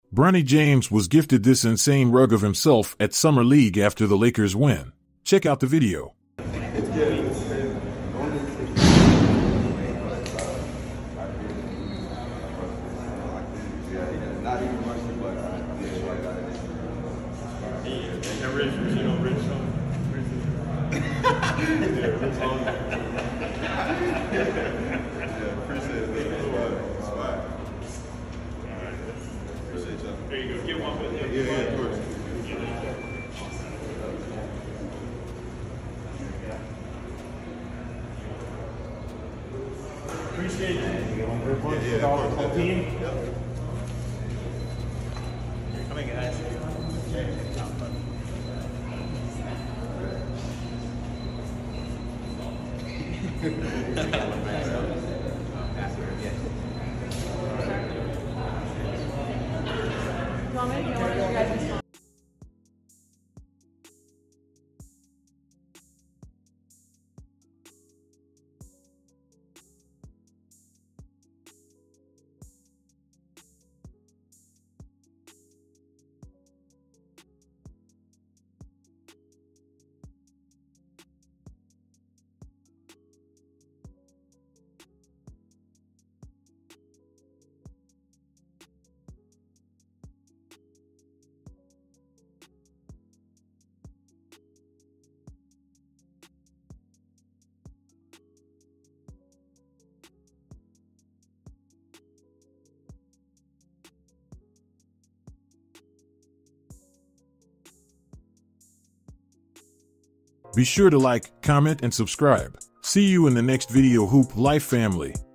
Bronny James was gifted this insane rug of himself at Summer League after the Lakers win. Check out the video. There you go. Get one with him. Yeah, of course. Appreciate it. Yeah, of course. The team. You're coming, guys. Be sure to like, comment, and subscribe. See you in the next video, Hoop Life family.